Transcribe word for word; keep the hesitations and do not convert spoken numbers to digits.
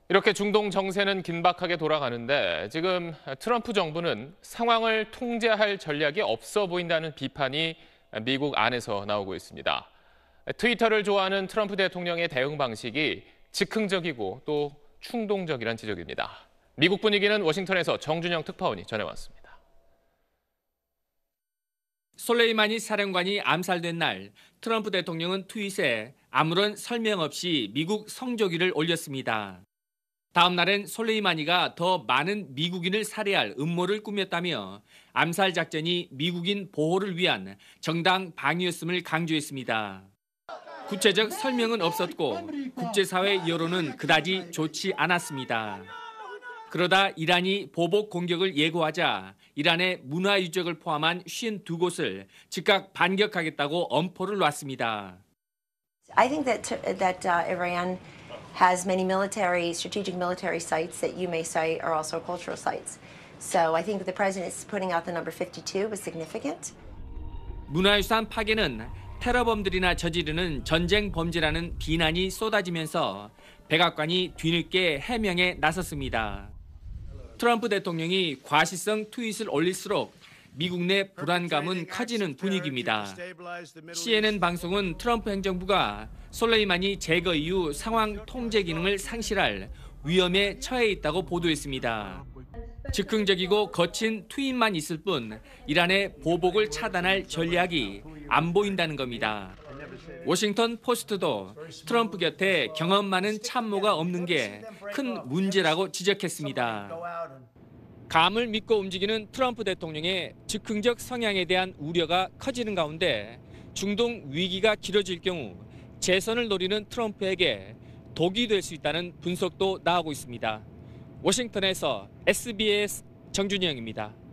이렇게 중동 정세는 긴박하게 돌아가는데 지금 트럼프 정부는 상황을 통제할 전략이 없어 보인다는 비판이 미국 안에서 나오고 있습니다. 트위터를 좋아하는 트럼프 대통령의 대응 방식이 즉흥적이고 또 충동적이란 지적입니다. 미국 분위기는 워싱턴에서 정준영 특파원이 전해왔습니다. 솔레이마니 사령관이 암살된 날 트럼프 대통령은 트윗에 아무런 설명 없이 미국 성조기를 올렸습니다. 다음 날엔 솔레이마니가 더 많은 미국인을 살해할 음모를 꾸몄다며 암살 작전이 미국인 보호를 위한 정당 방위였음을 강조했습니다. 구체적 설명은 없었고 국제사회 여론은 그다지 좋지 않았습니다. 그러다 이란이 보복 공격을 예고하자 이란의 문화 유적을 포함한 오십이 곳을 즉각 반격하겠다고 엄포를 놨습니다. I think that that uh, Iran has many military, strategic military sites that you may say are also cultural sites. So I think the president is putting out the number fifty-two was significant. 문화유산 파괴는 테러범들이나 저지르는 전쟁 범죄라는 비난이 쏟아지면서 백악관이 뒤늦게 해명에 나섰습니다. 트럼프 대통령이 과시성 트윗을 올릴수록 미국 내 불안감은 커지는 분위기입니다. 씨엔엔 방송은 트럼프 행정부가 솔레이마니 제거 이후 상황 통제 기능을 상실할 위험에 처해 있다고 보도했습니다. 즉흥적이고 거친 트윗만 있을 뿐 이란의 보복을 차단할 전략이 안 보인다는 겁니다. 워싱턴 포스트도 트럼프 곁에 경험 많은 참모가 없는 게 큰 문제라고 지적했습니다. 감을 믿고 움직이는 트럼프 대통령의 즉흥적 성향에 대한 우려가 커지는 가운데 중동 위기가 길어질 경우 재선을 노리는 트럼프에게 독이 될 수 있다는 분석도 나오고 있습니다. 워싱턴에서 에스비에스 정준영입니다.